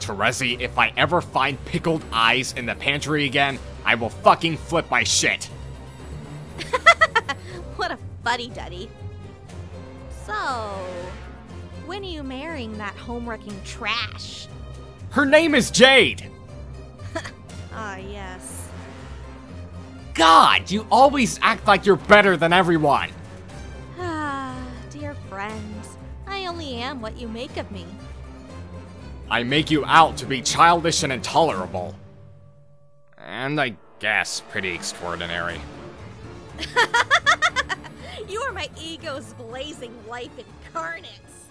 Terezi, if I ever find pickled eyes in the pantry again, I will fucking flip my shit. What a fuddy-duddy. So, when are you marrying that home-wrecking trash? Her name is Jade! Ah, yes. God, you always act like you're better than everyone! Ah, dear friend, I only am what you make of me. I make you out to be childish and intolerable. And I guess pretty extraordinary. You are my ego's blazing life incarnate.